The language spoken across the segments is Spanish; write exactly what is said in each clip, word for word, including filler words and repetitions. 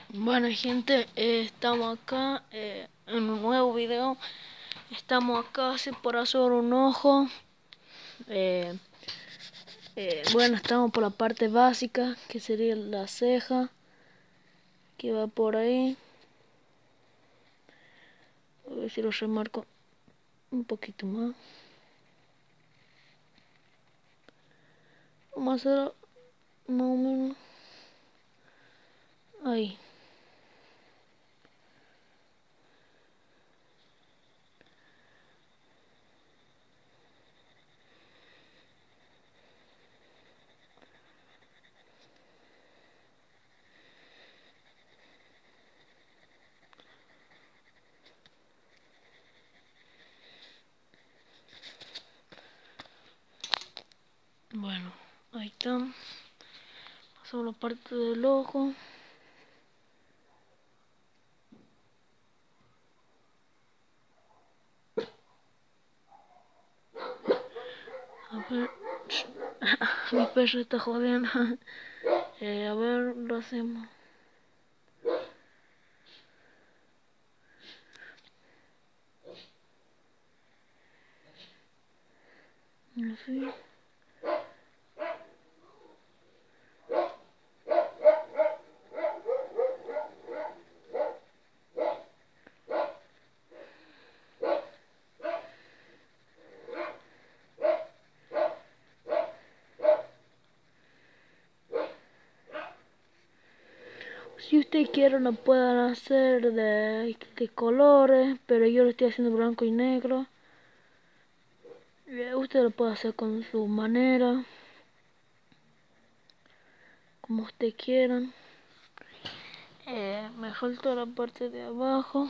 Bueno gente, eh, estamos acá eh, en un nuevo video. Estamos acá así por hacer un ojo. eh, eh, Bueno, estamos por la parte básica, que sería la ceja, que va por ahí. A ver si lo remarco un poquito más. Vamos a hacerlo más o menos ahí. Bueno, ahí está. Pasamos la parte del ojo. A ver, mi perro está jodiendo. eh, a ver, lo hacemos. Así. Si usted quiere lo pueden hacer de, de colores, pero yo lo estoy haciendo blanco y negro. Usted lo puede hacer con su manera, como usted quiera. Eh, me falta la parte de abajo.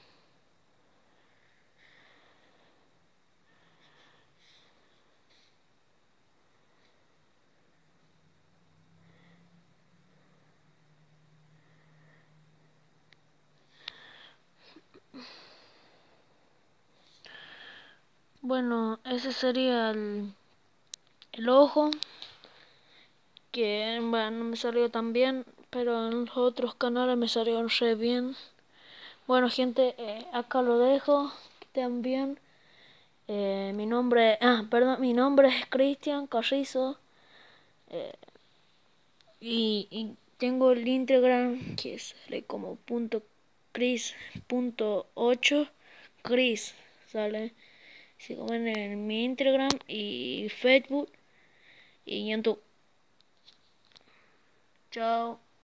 Bueno, ese sería el, el ojo, que bueno, no me salió tan bien, pero en los otros canales me salieron re bien. Bueno gente, eh, acá lo dejo, que estén bien. Eh, mi nombre, ah, perdón, mi nombre es Cristian Carrizo. Eh, y, y tengo el Instagram que sale como punto cris punto ocho. Cris sale. Si comen en mi Instagram y Facebook y YouTube. Chao.